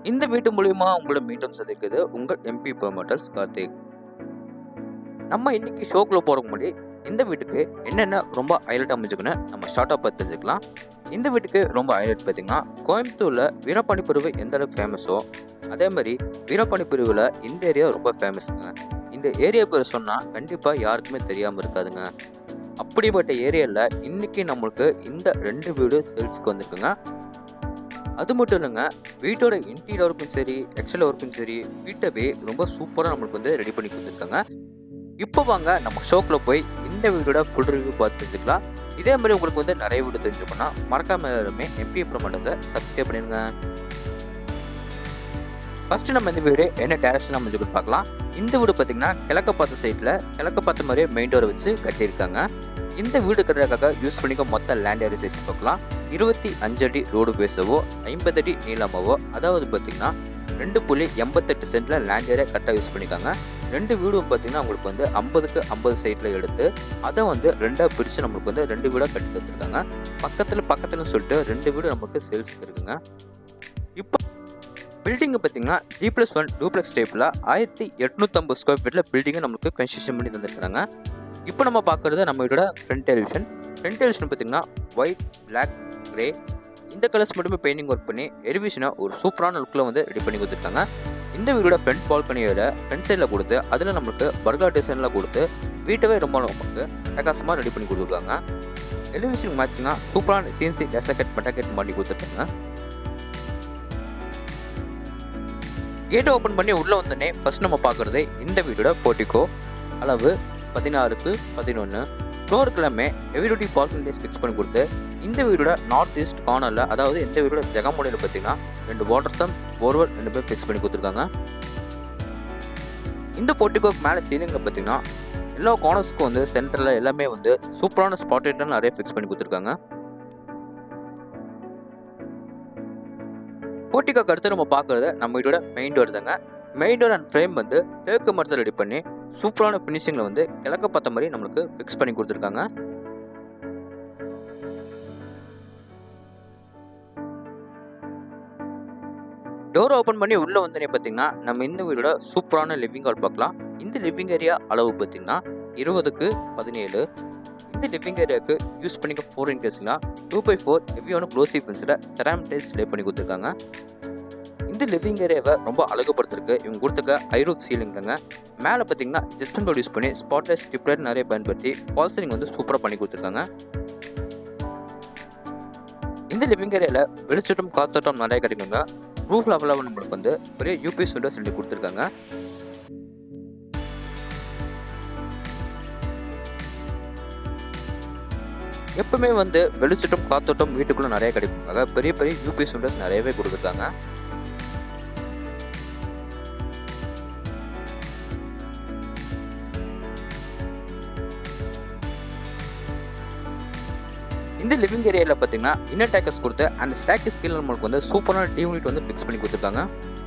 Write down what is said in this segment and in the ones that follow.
இந்த வீட்டு மூலியமா உங்களை மீண்டும் சந்திக்குது உங்கள் எம்பி ப்ரொமோட்டர்ஸ் கார்த்திக். நம்ம இன்னைக்கு ஷோக்குள்ள போறதுக்கு முன்னாடி இந்த வீட்டுக்கு என்னென்ன ரொம்ப ஹைலைட் அமைஞ்சுக்குன்னு நம்ம ஷார்ட்டாக பார்த்து தெரிஞ்சுக்கலாம். இந்த வீட்டுக்கு ரொம்ப ஹைலைட் பார்த்தீங்கன்னா, கோயம்புத்தூரில் வீரபாணி பிரிவு எந்த அளவுக்கு ஃபேமஸோ அதே மாதிரி வீரபாணி பிரிவில் இந்த ஏரியா ரொம்ப ஃபேமஸுங்க. இந்த ஏரியா பேர் சொன்னால் கண்டிப்பாக யாருக்குமே தெரியாமல் இருக்காதுங்க. அப்படிப்பட்ட ஏரியாவில் இன்னைக்கு நம்மளுக்கு இந்த 2 வீடு சேல்ஸுக்கு வந்துருக்குங்க. அது மட்டும் இல்லைங்க, வீட்டோட இன்டீரியர் ஒர்க்கும் சரி, எக்ஸ்டர்னல் ஒர்க்கும் சரி, வீட்டவே ரொம்ப சூப்பராக நம்மளுக்கு வந்து ரெடி பண்ணி கொடுத்துருக்காங்க. இப்போ வாங்க நம்ம ஷோக்குள்ள போய் இந்த வீடோட ஃபுல் ரிவ்யூ பார்த்து தெரிஞ்சுக்கலாம். இதே மாதிரி உங்களுக்கு வந்து நிறைய வீடு தெரிஞ்சுக்கணும்னா மறக்காம எல்லாருமே எம்பி ப்ரொமோட்டர்ஸை சப்ஸ்கிரைப் பண்ணிடுங்க. ஃபர்ஸ்ட் நம்ம இந்த வீடு என்ன டேரக்ஷன் அமைஞ்சுக்கிட்டு பார்க்கலாம். இந்த வீடு பார்த்தீங்கன்னா கிழக்க பார்த்த சைட்டில் கிழக்க பார்த்த மாதிரியே மெயின் டோரை வச்சு கட்டியிருக்காங்க. இந்த வீடு கட்டுறதுக்காக யூஸ் பண்ணிக்க மொத்த லேண்ட் ஏரியா சைஸ் பார்க்கலாம். 25 அடி ரோடு பேசவோ 50 அடி நீளமாவோ, அதாவது பார்த்தீங்கன்னா 2.88 சென்டில் லேண்ட் ஏரியா கரெக்டாக யூஸ் பண்ணிக்காங்க. 2 வீடும் பார்த்தீங்கன்னா உங்களுக்கு வந்து 50க்கு 50 சைட்டில் எடுத்து அதை வந்து 2ஆக பிரித்து நம்மளுக்கு வந்து 2 வீடாக கட்டி தந்துருக்காங்க. பக்கத்துலன்னு சொல்லிட்டு 2 வீடு நமக்கு சேல்ஸுக்கு இருக்குங்க. இப்போ பில்டிங் பார்த்தீங்கன்னா G+1 டூப்ளெக்ஸ் டைப்பில் 1850 ஸ்கொயர் ஃபீட்டில் பில்டிங்கை நம்மளுக்கு கன்ஸ்ட்ரக்ஷன் பண்ணி தந்துருக்காங்க. இப்போ நம்ம பார்க்குறது நம்ம வீடோட ஃப்ரண்ட் டெலிவிஷன் பார்த்தீங்கன்னா ஒயிட், பிளாக், கிரே இந்த கலர்ஸ் மட்டுமே பெயிண்டிங் ஒர்க் பண்ணி எலிவேஷனை ஒரு சூப்பரான லுக்கில் வந்து ரெடி பண்ணி கொடுத்துருக்காங்க. இந்த வீடோட ஃப்ரண்ட் பால்கனியோட ஃப்ரண்ட் சைடில் கொடுத்து அதில் நம்மளுக்கு பர்கர் டிசைனில் கொடுத்து வீட்டவே ரொம்ப நமக்கு பிரகாசமாக ரெடி பண்ணி கொடுத்துருக்காங்க. எலிவேஷன் மேட்சிங்காக சூப்பரான சிஎன்சி டெசக்கெட் பட்டாக்கெட் மாட்டி கொடுத்துருக்காங்க. கேட்டை ஓப்பன் பண்ணி உள்ளே வந்தோடனே ஃபர்ஸ்ட் நம்ம பார்க்குறது இந்த வீடோட போர்ட்டிகோ. அளவு 16க்கு 11. ஃப்ளோருக்குலாமே ஹெவி பார்க்கிங் டேஸ் ஃபிக்ஸ் பண்ணி கொடுத்து இந்த வீடோட நார்த் ஈஸ்ட் கார்னரில், அதாவது இந்த வீடோட ஜெகமோடையில் பார்த்தீங்கன்னா 2 வாட்டர் சம் போர்வெல் 2 பேர் ஃபிக்ஸ் பண்ணி கொடுத்துருக்காங்க. இந்த போர்ட்டிகோக்கு மேலே சீலிங்கில் பார்த்தீங்கன்னா எல்லா கார்னர்ஸ்க்கும் வந்து சென்டரில் எல்லாமே வந்து சூப்பரான ஸ்பாட்லைட்டாக நிறைய ஃபிக்ஸ் பண்ணி கொடுத்துருக்காங்க. போர்ட்டிகோக்கு அடுத்து நம்ம பார்க்குறது நம்ம வீட்டோட மெயின் டோர் தாங்க. மெயின் டோர் அண்ட் ஃப்ரேம் வந்து தேக்கு மரத்தில் ரெடி பண்ணி சூப்பரான ஃபினிஷிங்கில் வந்து கிழக்க பார்த்த மாதிரி நம்மளுக்கு ஃபிக்ஸ் பண்ணி கொடுத்துருக்காங்க. டோர் ஓப்பன் பண்ணி உள்ளே வந்தோடனே பார்த்தீங்கன்னா நம்ம இந்த வீடோட சூப்பரான லிவிங் ஹால் பார்க்கலாம். இந்த லிவிங் ஏரியா அளவு பார்த்தீங்கன்னா 20க்கு 17. இந்த லிவிங் ஏரியாவுக்கு யூஸ் பண்ணிக்க 4 இன்டர்ஸ்லாம் 2x4 ஹெவியான க்ளோசி ஃபென்ஸில் செராமிக் டைல்ஸ் லே பண்ணி கொடுத்துருக்காங்க. இந்த லிவிங் ஏரியாவை ரொம்ப அழகுபடுத்துறதுக்கு இவங்க கொடுத்துருக்க ஐரூப் சீலிங் தாங்க. மேலே பார்த்தீங்கன்னா ஜெப்சன் போர்டு யூஸ் பண்ணி ஸ்பாட்லைட், ஸ்ட்ரிப் லைட் நிறைய பயன்படுத்தி ஃபால் சீலிங் வந்து சூப்பராக பண்ணி கொடுத்துருக்காங்க. இந்த லிவிங் ஏரியாவில் வெளிச்சட்டம் காத்தோட்டம் நிறைய கிடைக்குங்க. ரூஃப் லெவலில் நம்மளுக்கு வந்து பெரிய யூபிஎஸ் விண்டோஸ் சொல்லி கொடுத்துருக்காங்க. எப்பவுமே வந்து வெளிச்சட்டம் காத்தோட்டம் வீட்டுக்குள்ள நிறைய கிடைக்குங்க. பெரிய பெரிய யூபிஎஸ் விண்டோஸ் நிறையவே கொடுத்துருக்காங்க. இந்த லிவிங் ஏரியாவில் பார்த்தீங்கன்னா இன்னர் டேக்கர்ஸ் கொடுத்து அந்த ஸ்டாக்கஸ் கீழே நம்மளுக்கு வந்து சூப்பரான டி யூனிட் வந்து ஃபிக்ஸ் பண்ணி கொடுத்துருக்காங்க.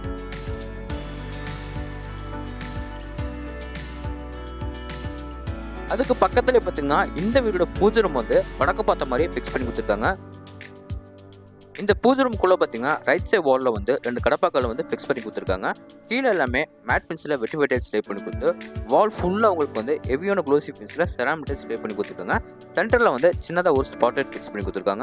அதுக்கு பக்கத்துல பார்த்தீங்கன்னா இந்த வீடோட பூஜை ரூம் வந்து வடக்கு பார்த்த மாதிரி ஃபிக்ஸ் பண்ணி கொடுத்துருக்காங்க. இந்த பூஜை ரூம்குள்ளே பார்த்தீங்கன்னா ரைட் சைட் வாலில் வந்து 2 கடப்பாக்களை வந்து ஃபிக்ஸ் பண்ணி கொடுத்துருக்காங்க. கீழே எல்லாமே மேட் பென்சில் வெட்டி டைல்ஸ் லே பண்ணி கொடுத்து வால் ஃபுல்லாக உங்களுக்கு வந்து ஹெவியான க்ளோசி பென்சில் செராமிக் டைல்ஸ் லே பண்ணி கொடுத்துருக்காங்க. சென்டரில் வந்து சின்னதாக ஒரு ஸ்பாட்லைட் ஃபிக்ஸ் பண்ணி கொடுத்துருக்காங்க.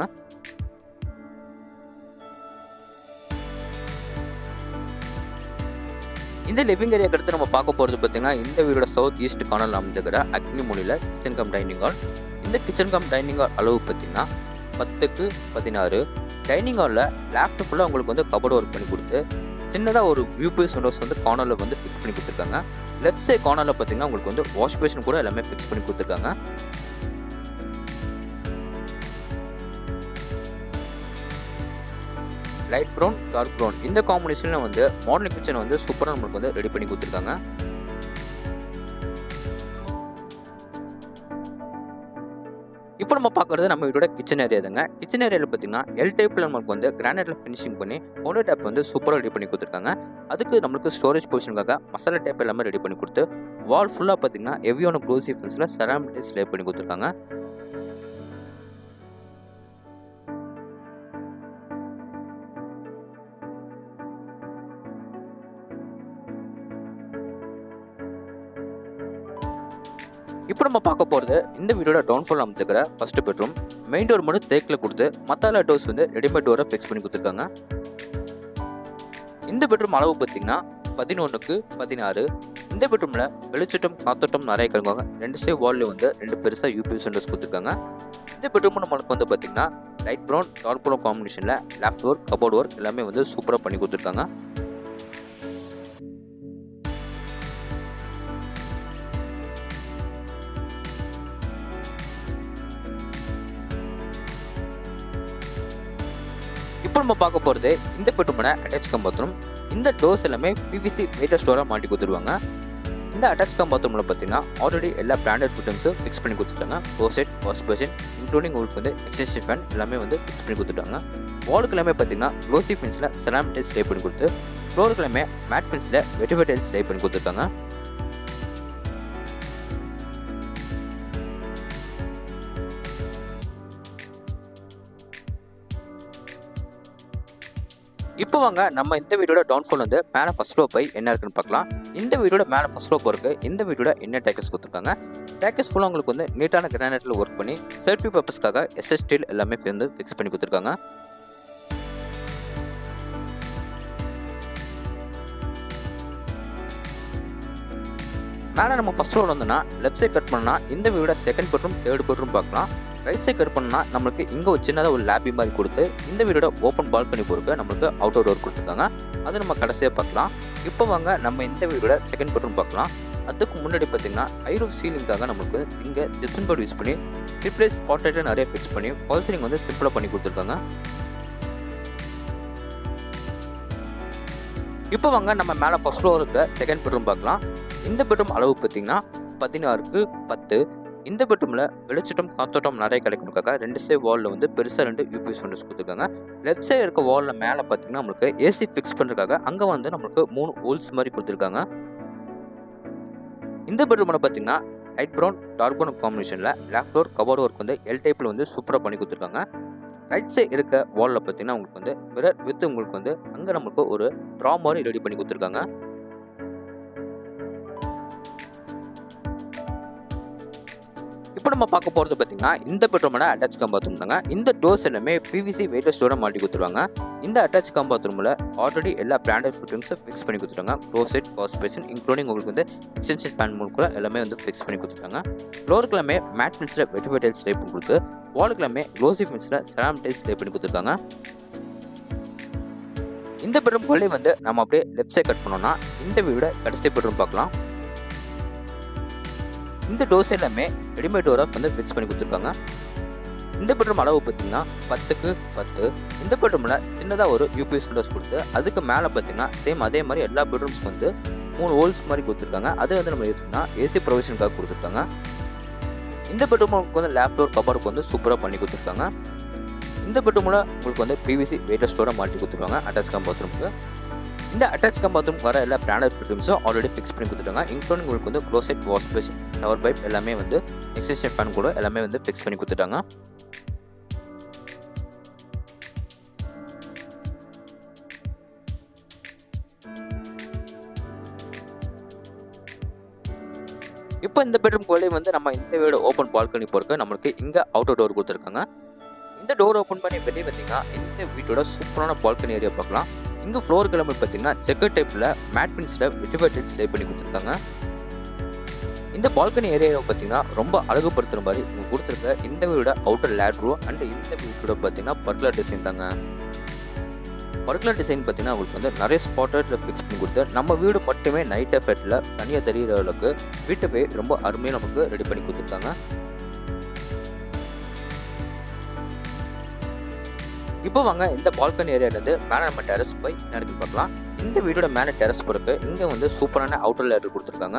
இந்த லிவிங் ஏரியாக்கு அடுத்து நம்ம பார்க்க போகிறது பார்த்தீங்கன்னா இந்த வீடோட சவுத் ஈஸ்ட் கார்னரில் அமைஞ்சிருக்கிற அக்னி மூலையில் கிச்சன் கம் டைனிங் ஹால். இந்த கிச்சன் கம் டைனிங் ஹால் அளவு பார்த்தீங்கன்னா 10க்கு 16. டைனிங் ஹாலில் லேஃப்ட் ஃபுல்லாக உங்களுக்கு வந்து கபோர்டு ஒர்க் பண்ணி கொடுத்து சின்னதாக ஒரு யூபிஎஸ் விண்டோஸ் வந்து கார்னரில் வந்து ஃபிக்ஸ் பண்ணி கொடுத்துருக்காங்க. லெஃப்ட் சைட் கார்னரில் பார்த்தீங்கன்னா உங்களுக்கு வந்து வாஷ் பேஷன் கூட எல்லாமே ஃபிக்ஸ் பண்ணி கொடுத்துருக்காங்க. லைட் ப்ரௌன், டார்க் ப்ரௌன் இந்த காம்பினேஷனில் வந்து மாடர்ன் கிச்சன் வந்து சூப்பராக நம்மளுக்கு வந்து ரெடி பண்ணி கொடுத்துருக்காங்க. இப்போ நம்ம பார்க்குறது நம்ம வீட்டோட கிச்சன் ஏரியா தாங்க. கிச்சன் ஏரியாவில் பார்த்தீங்கன்னா எல் டைப்பில் நமக்கு வந்து கிரானைட்டில் ஃபினிஷிங் பண்ணி பவுண்டர் டேப் வந்து சூப்பராக ரெடி பண்ணி கொடுத்துருக்காங்க. அதுக்கு நம்மளுக்கு ஸ்டோரேஜ் பொசிஷனுக்காக மசாலா டேப் எல்லாமே ரெடி பண்ணி கொடுத்து வால் ஃபுல்லாக பார்த்தீங்கன்னா ஹெவியான க்ளோசி ஃபென்ஸில் செராமிக் டைல்ஸ் லே பண்ணி கொடுத்துருக்காங்க. இப்போ நம்ம பார்க்க போகிறது இந்த வீடியோட டவுன்ஃபால் அமைச்சிருக்கிற ஃபர்ஸ்ட் பெட்ரூம். மெயின் டோர் மட்டும் தேக்கில் கொடுத்து மற்ற எல்லா டோர்ஸ் வந்து ரெடிமேட் டோரை ஃபிக்ஸ் பண்ணி கொடுத்துருக்காங்க. இந்த பெட்ரூம் அளவு பார்த்தீங்கன்னா 11க்கு 16. இந்த பெட்ரூமில் வெளிச்சட்டம் காத்தோட்டம் நிறைய கிடங்குவாங்க. 2 சைடு வால்ல வந்து 2 பெருசாக யூபிஎஸ் விண்டோஸ் கொடுத்துருக்காங்க. இந்த பெட்ரூம் நம்மளுக்கு வந்து பார்த்தீங்கன்னா லைட் ப்ரௌன் டார்க் ப்ரௌன் காம்பினேஷனில் லேஃப்ட் ஒர்க் கபோர்ட் ஒர்க் எல்லாமே வந்து சூப்பராக பண்ணி கொடுத்துருக்காங்க. இப்போ நம்ம பார்க்க போகிறது இந்த பெட்ரூமோட அட்டாச் கம் பாத்ரூம். இந்த டோர்ஸ் எல்லாமே பிவிசி வெயிட்டர் ஸ்டோராக மாட்டி கொடுத்துருவாங்க. இந்த அட்டாச் கம் பாத்ரூமில் பார்த்தீங்கன்னா ஆல்ரெடி எல்லா பிராண்டட் ஃபிட்டிங்ஸும் ஃபிக்ஸ் பண்ணி கொடுத்துட்டாங்க. க்ளோசெட், வாஷ் பேசின் இன்க்ளூடிங் உங்களுக்கு வந்து எக்ஸ்டென்ஷன் ஃபேன் எல்லாமே வந்து ஃபிக்ஸ் பண்ணி கொடுத்துட்டாங்க. வாலுக்கு எல்லாமே பார்த்தீங்கன்னா க்ளோசி ஃபின்ஸில் செராமிக் டைல்ஸ் டைப் பண்ணி கொடுத்து ஃப்ளோருக்கு எல்லாமே மேட் ஃபின்ஸில் வெட்டிஃபை டைல்ஸ் டைப் பண்ணி கொடுத்துருக்காங்க. இப்போ வாங்க நம்ம இந்த வீடியோட டவுன்ஃபால் வந்து மேலே ஃபர்ஸ்ட் ஃப்ளோர் போய் என்ன இருக்குன்னு பார்க்கலாம். இந்த வீடியோட மேலே ஃபர்ஸ்ட் ஃப்ளோர் போகிறதுக்கு இந்த வீடியோட என்ன டேக்கஸ் கொடுத்துருக்காங்க. டேக்கஸ் ஃபுல்லாக உங்களுக்கு வந்து நீட்டான கிரானைட்டில் ஒர்க் பண்ணி சேஃப்டி பர்பஸ்க்காக எஸ்எஸ் ஸ்டீல் எல்லாமே வந்து ஃபிக்ஸ் பண்ணி கொடுத்துருக்காங்க. மேலே நம்ம ஃபர்ஸ்ட் ஃப்ளோர் வந்தோம்னா லெஃப்ட் சைட் கட் பண்ணால் இந்த வீடோட செகண்ட் பெட்ரூம் தேர்ட் பெட்ரூம் பார்க்கலாம். ரைட் சைட் கட் பண்ணால் நம்மளுக்கு இங்கே ஒரு சின்னதாக ஒரு லேபி மாதிரி கொடுத்து இந்த வீடோட ஓப்பன் பால்கனி போகிறதுக்கு நம்மளுக்கு அவுட்டோர் டோர் கொடுத்துருக்காங்க. அதை நம்ம கடைசியாக பார்க்கலாம். இப்போ வாங்க நம்ம இந்த வீடோட செகண்ட் பெட்ரூம் பார்க்கலாம். அதுக்கு முன்னாடி பார்த்தீங்கன்னா ஐரூஃப் சீலிங்காக நம்மளுக்கு இங்கே ஜிப்சன் போர்டு யூஸ் பண்ணி ஸ்ட்ரிப்லைட் ஸ்பாட்லைட்டை நிறைய ஃபிக்ஸ் பண்ணி ஃபால் சீலிங் வந்து சிம்பிளாக பண்ணி கொடுத்துருக்காங்க. இப்போ வாங்க நம்ம மேலே ஃபர்ஸ்ட் ஃப்ளோர் இருக்கிற செகண்ட் பெட்ரூம் பார்க்கலாம். இந்த பெட்ரூம் அளவு பார்த்தீங்கன்னா 16க்கு 10. இந்த பெட்ரூமில் வெளிச்சட்டம் காத்தோட்டம் நிறைய கிடைக்கிறதுக்காக 2 சைடு வாலில் வந்து பெருசாக 2 யூபிஎஸ் விண்டோஸ் கொடுத்துருக்காங்க. லெஃப்ட் சைடு இருக்க வாலில் மேலே பார்த்தீங்கன்னா நம்மளுக்கு ஏசி ஃபிக்ஸ் பண்ணுறதுக்காக அங்கே வந்து நம்மளுக்கு 3 ஹோல்ஸ் மாதிரி கொடுத்துருக்காங்க. இந்த பெட்ரூமில் பார்த்தீங்கன்னா லைட் ப்ரௌன் டார்க் ப்ரௌன் காம்பினேஷனில் லேஃப்ட் டோர் கபோர்ட் ஒர்க் வந்து எல் டைப்பில் வந்து சூப்பராக பண்ணி கொடுத்துருக்காங்க. ரைட் சைடு இருக்க வாலில் பார்த்தீங்கன்னா உங்களுக்கு வந்து மிரர் வித் உங்களுக்கு வந்து அங்கே நம்மளுக்கு ஒரு ட்ரா மாதிரி ரெடி பண்ணி கொடுத்துருக்காங்க. இப்போ நம்ம பார்க்க போகிறது பார்த்தீங்கன்னா இந்த பெட்ரூமோட அட்டாச் கம் பாத்ரூம் தாங்க. இந்த டோர்ஸ் எல்லாமே பிவிசி வெயிட்டர் ஸ்டோரை மாட்டி கொடுத்துருவாங்க. இந்த அட்டாச் கம் பாத்ரூமில் ஆல்ரெடி எல்லா பிராண்டட் ஃபிட்டிங்ஸும் ஃபிக்ஸ் பண்ணி கொடுத்துருக்காங்க. க்ளோசெட், வாஷ் பேசின் இன்க்ளூடிங் உங்களுக்கு வந்து எக்ஸ்டென்ஷன் ஃபேன் மூலம் எல்லாமே வந்து ஃபிக்ஸ் பண்ணி கொடுத்துருக்காங்க. ஃப்ளோருக்கு எல்லாமே மேட் ஃபின்ஸில் வெட்டிஃபை டைல்ஸ் டைப் பண்ணி கொடுத்து வாலுக்கு எல்லாமே க்ளோசி ஃபின்ஸில் செராமிக் டைல்ஸ் டைப் பண்ணி கொடுத்துருக்காங்க. இந்த பெட்ரூம் கொள்ளை வந்து நம்ம அப்படியே லெஃப்ட் சைட் கட் பண்ணோம்னா இந்த வீடோட கடைசி பெட்ரூம் பார்க்கலாம். இந்த டோர்ஸ் எல்லாமே ரெடிமேட் டோரை வந்து ஃபிக்ஸ் பண்ணி கொடுத்துருக்காங்க. இந்த பெட்ரூம் அளவு பார்த்தீங்கன்னா 10க்கு 10. இந்த பெட்ரூமில் சின்னதாக ஒரு யூபிஎஸ் விண்டோஸ் கொடுத்து அதுக்கு மேலே பார்த்தீங்கன்னா சேம் அதே மாதிரி எல்லா பெட்ரூம்ஸ்க்கு வந்து 3 ஹோல்ஸ் மாதிரி கொடுத்துருக்காங்க. அது வந்து நம்ம எடுத்துக்கிட்டோம்னா ஏசி ப்ரொவிஷனுக்காக கொடுத்துருக்காங்க. இந்த பெட்ரூமுக்கு வந்து லேஃப்ட் டோர் கபோர்டுக்கு வந்து சூப்பராக பண்ணி கொடுத்துருக்காங்க. இந்த பெட்ரூமில் உங்களுக்கு வந்து பிவிசி வெயிட்டர் ஸ்டோரை மாட்டி கொடுத்துருவாங்க அட்டாச் கம் பாத்ரூமுக்கு. இந்த அட்டாச் கம் பாத்ரூம் வர எல்லா பிராண்டட் ஃபிட்டிங்ஸும் ஆல்ரெடி ஃபிக்ஸ் பண்ணி கொடுத்துருக்காங்க. இன்க்ளூடிங் உங்களுக்கு வந்து closet, wash basin, shower pipe எல்லாமே வந்து எக்ஸ்டென்ஷன் ஃபேன் கூட எல்லாமே வந்து ஃபிக்ஸ் பண்ணி கொடுத்துட்டாங்க. இப்போ இந்த பெட்ரூம் கோலே வந்து நம்ம இந்த வீடு ஓப்பன் பால்கனி போகிறதுக்கு நம்மளுக்கு இங்கே அவுட்டர் டோர் கொடுத்துருக்காங்க. இந்த டோர் ஓப்பன் பண்ணி வெளியே வந்தீங்கன்னா இந்த வீட்டோட சூப்பரான பால்கனி ஏரியா பார்க்கலாம். இங்கே ஃப்ளோர் கிளம்பி பார்த்தீங்கன்னா செக்கர் டைப்பில் மேட் பின்ஸில் வெட்டிஃபை டைல்ஸ் டைப் பண்ணி கொடுத்துருக்காங்க. இந்த பால்கனி ஏரியாவை பார்த்தீங்கன்னா ரொம்ப அழகுபடுத்துகிற மாதிரி இங்கே கொடுத்துருக்க இந்த வீடோட அவுட்டர் லேட்ரூ அண்ட் இந்த வீட்டோட பார்த்தீங்கன்னா பர்குலர் டிசைன் தாங்க. பர்குலர் டிசைன் பார்த்தீங்கன்னா உங்களுக்கு வந்து நிறைய ஸ்பாட்டர்ஸில் ஃபிக்ஸ் பண்ணி கொடுத்து நம்ம வீடு மட்டுமே நைட் எஃபெக்டில் தனியாக தெரிகிற அளவுக்கு வீட்டை போய் ரொம்ப அருமையாக நமக்கு ரெடி பண்ணி கொடுத்துருக்காங்க. இப்போ வாங்க இந்த பால்கனி ஏரியாவிலேருந்து மேலே நம்ம டெரஸ் போய் நடத்தி பார்க்கலாம். இந்த வீடோட மேலே டெரஸ் போகிறதுக்கு இங்கே வந்து சூப்பரான அவுட்டர் லேடர் கொடுத்துருக்காங்க.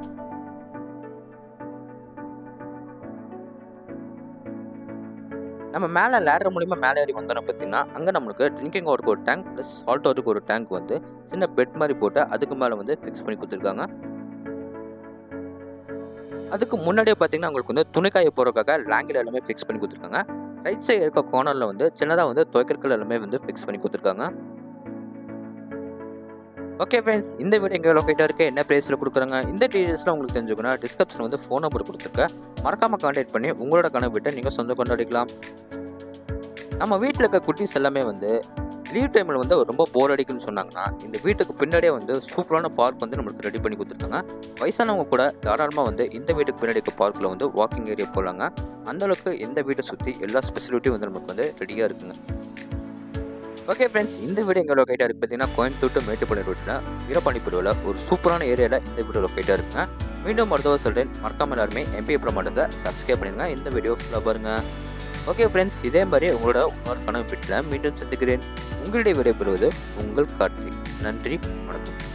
நம்ம மேலே லேடர் மூலிமா மேலே ஏறி வந்தோம்னா பார்த்தீங்கன்னா அங்கே நம்மளுக்கு ட்ரிங்கிங் வாட்டருக்கு ஒரு டேங்க் ப்ளஸ் சால்ட் வாட்டருக்கு ஒரு டேங்க் வந்து சின்ன பெட் மாதிரி போட்டு அதுக்கு மேலே வந்து ஃபிக்ஸ் பண்ணி கொடுத்துருக்காங்க. அதுக்கு முன்னாடியே பார்த்தீங்கன்னா உங்களுக்கு வந்து துணிக்காய போகிறதுக்காக லேங்கில் எல்லாமே ஃபிக்ஸ் பண்ணி கொடுத்துருக்காங்க. ரைட் சைடு இருக்க கார்னரில் வந்து சின்னதாக வந்து துவைக்கற்கள் எல்லாமே வந்து ஃபிக்ஸ் பண்ணி கொடுத்துருக்காங்க. ஓகே ஃப்ரெண்ட்ஸ், இந்த வீடு எங்கே லொக்கேட்டாக இருக்குது, என்ன ப்ரைஸில் கொடுக்குறாங்க, இந்த டீட்டெயில்ஸ்லாம் உங்களுக்கு தெரிஞ்சுக்கணும். டிஸ்கிரிப்ஷன் வந்து ஃபோன் நம்பர் கொடுத்துருக்கேன். மறக்காமல் கான்டாக்ட் பண்ணி உங்களோட கனவு வீட்டை நீங்கள் சொந்தம் கொண்டாடிக்கலாம். நம்ம வீட்டில் இருக்க குட்டீஸ் எல்லாமே வந்து லீவ் டைமில் வந்து ரொம்ப போர் அடிக்குன்னு சொன்னாங்கன்னா, இந்த வீட்டுக்கு பின்னாடியே வந்து சூப்பரான பார்க் வந்து நம்மளுக்கு ரெடி பண்ணி கொடுத்துருக்காங்க. வயசானவங்க கூட தாராளமாக வந்து இந்த வீட்டுக்கு பின்னாடி இருக்க பார்க்கில் வந்து வாக்கிங் ஏரியா போகலாங்க. அந்தளவுக்கு இந்த வீட்டை சுற்றி எல்லா ஸ்பெசிலிட்டியும் வந்து நமக்கு வந்து ரெடியாக இருக்குங்க. ஓகே ஃப்ரெண்ட்ஸ், இந்த வீடு எங்கே லொக்கேட்டாக இருக்குது பார்த்தீங்கன்னா, கோயம்புத்தூர் டு மேட்டுப்பாளையம் ரோட்டில் வீரபாண்டிபுரத்தில் ஒரு சூப்பரான ஏரியாவில் இந்த வீடு லொக்கேட்டாக இருக்குங்க. மீண்டும் மருத்துவ சொல்கிறேன், மறக்காமல் எல்லாருமே MP ப்ரோமோட்டர்ஸை சப்ஸ்கிரைப் பண்ணுங்க. இந்த வீடியோ ஃபுல்லாக பாருங்கள். ஓகே ஃப்ரெண்ட்ஸ், இதே மாதிரி உங்களோட இன்னொரு கனவு வீட்டில் மீண்டும் சந்திக்கிறேன். உங்களுடைய விடைபெறுவது உங்கள் கார்த்திக். நன்றி, வணக்கம்.